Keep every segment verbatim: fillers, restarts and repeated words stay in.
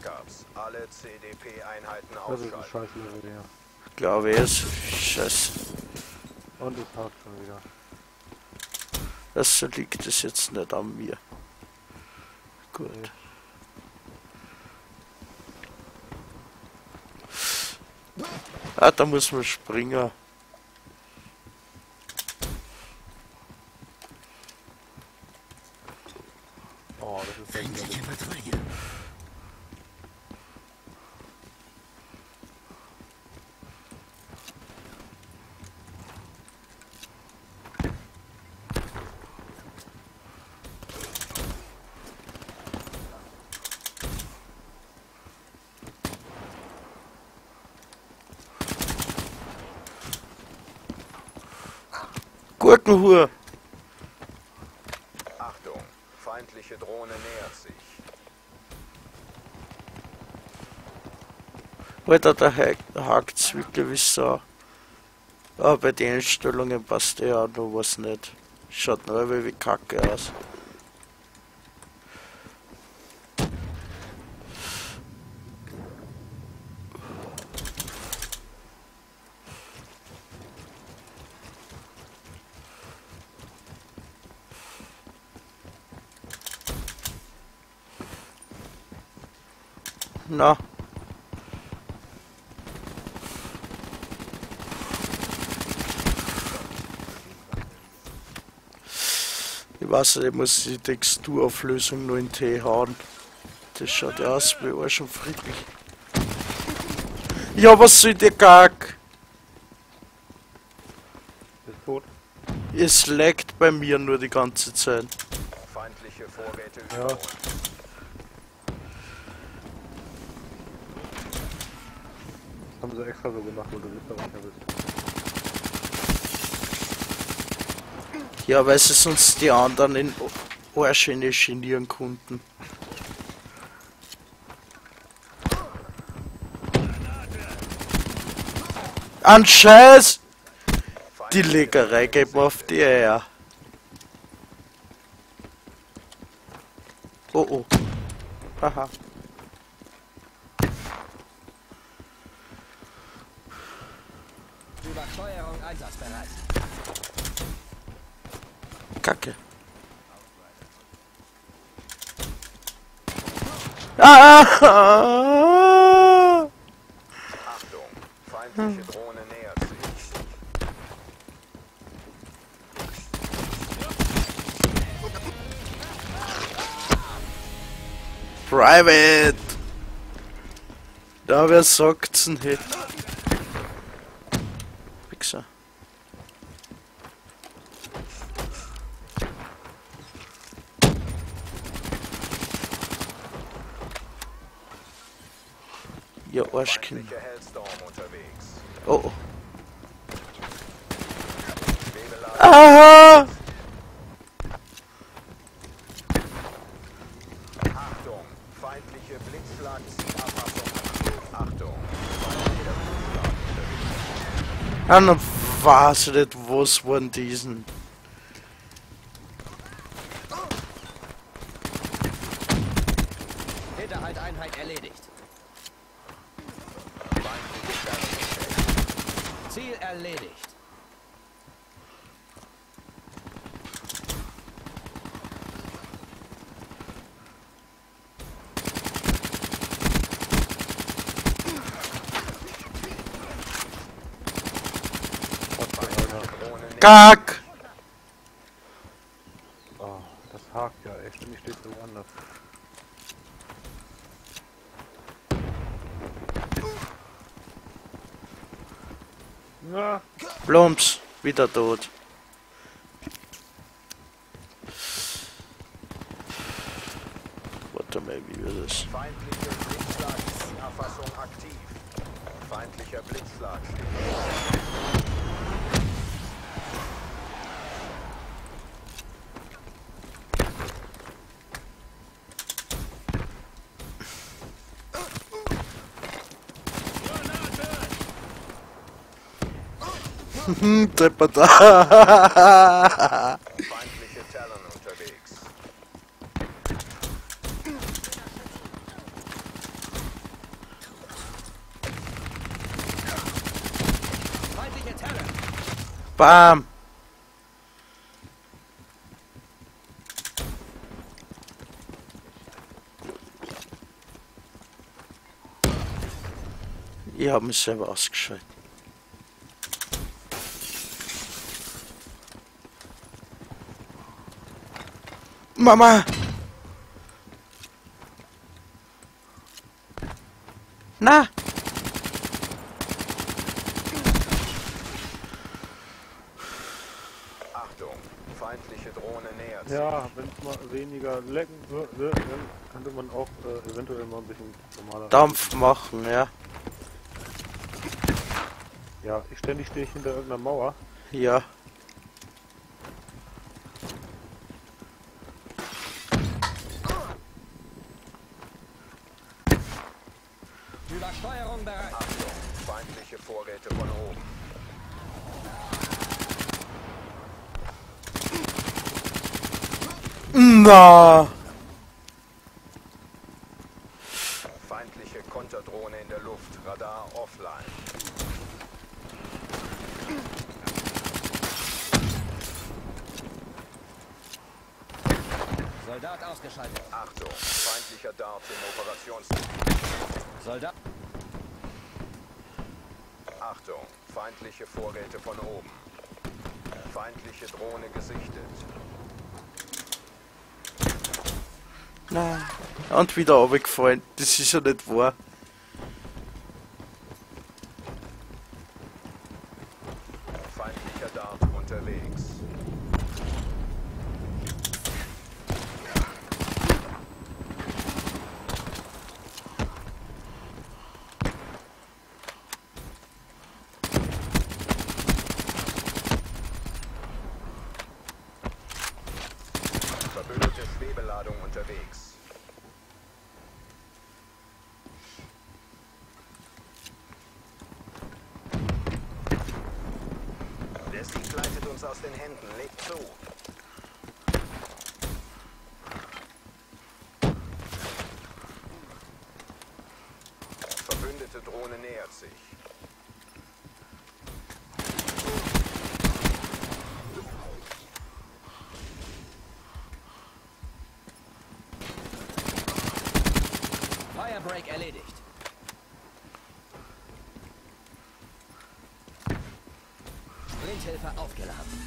Backups. Alle C D P-Einheiten Das ist ein ausschalten. scheiß Level, ja. Glaube ich es. Scheiße. Und es hakt schon wieder. Das liegt es jetzt nicht an mir. Gut. Nee. Ah, da muss man springen. Oh, das ist echt Feindliche wieder Patrouille. Gurkenhur! Achtung, feindliche Drohne nähert sich. Alter, da hakt es wirklich wie so. Ah, bei den Einstellungen passt ja noch was nicht. Schaut nur wie Kacke aus. Na. Ich weiß nicht, ich muss die Texturauflösung nur in T hauen. Das schaut ja aus wie Arsch und friedlich. Ja, was soll der Gag? ist tot. Es laggt bei mir nur die ganze Zeit. Feindliche Vorräte Ja. überholen. Das haben sie extra so gemacht, weil du Österreicher bist. Ja, weil sie sonst die anderen in Arsch genieren konnten. An Scheiß! Die Leckerei geht mir auf die Eier. Oh oh. Haha. Übersteuerung einsatzbereit. Kacke. Ah! Achtung, feindliche Drohne nähert sich. Private! Da wer sagt's denn hier? Wichser. Ja, Arschkind. Feindliche Hellstorm unterwegs. Oh oh. Schwebelager. Aha! Achtung, feindliche Blitzschlag-Zielerfassung. Achtung, feindlicher Blitzschlag unterwegs. Ja, dann weiß ich nicht, was waren diesen. Hinterhalteinheit erledigt. Feindliche Sterne. Ziel erledigt. Drohne nähert Kack! Oh, das hakt ja echt. Ich stehe so anders. Ja. Plumps, wieder tot. Warte mal, wie wird das? Feindliche Blitzschlag-Zielerfassung aktiv. Feindlicher Blitzschlag. Hm, Deppert. Feindliche Talon unterwegs. Bam! Ich habe mich selber ausgeschaltet. Mama! Na! Achtung, feindliche Drohne nähert sich. Ja, wenn es mal weniger lecken würde, dann könnte man auch äh, eventuell mal ein bisschen normaler... Dampf machen, ja. Ja, ich ständig stehe ich hinter irgendeiner Mauer. Ja. Übersteuerung bereit. Achtung, feindliche Vorräte von oben. Na! Feindliche Konterdrohne in der Luft. Radar offline. Soldat ausgeschaltet. Achtung, feindlicher Dart im Operations... Soldat. Achtung, feindliche Vorräte von oben. Feindliche Drohne gesichtet. Na. Und wieder runtergefallen. Das ist ja nicht wahr. Feindlicher Dart unterwegs. Verbündete Schwebeladung unterwegs. Der Sieg gleitet uns aus den Händen. Legt zu. Verbündete Drohne nähert sich. Firebreak erledigt. Sprinthilfe aufgeladen.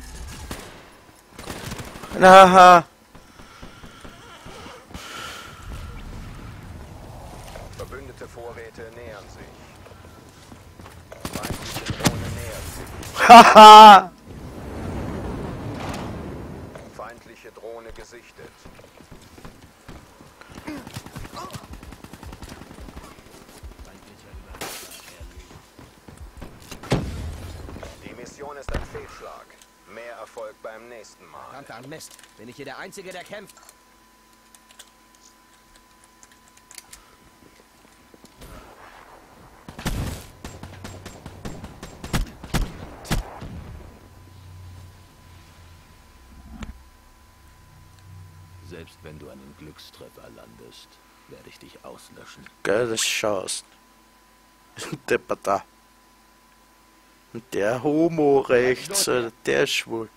Aha. Verbündete Vorräte nähern sich. Feindliche Drohne nähert sich. Haha. Feindliche Drohne gesichtet. Die Mission ist ein Fehlschlag. Mehr Erfolg beim nächsten Mal. Verdammter Mist. Bin ich hier der Einzige, der kämpft? Selbst wenn du einen Glückstreffer landest, werde ich dich auslöschen. Geile Chance. Der da. Und der Homo rechts, oder der ist schwul.